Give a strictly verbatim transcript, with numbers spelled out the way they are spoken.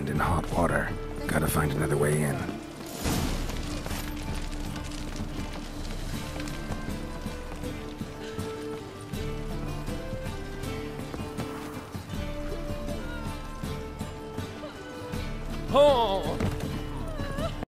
in hot water. Gotta find another way in. Oh!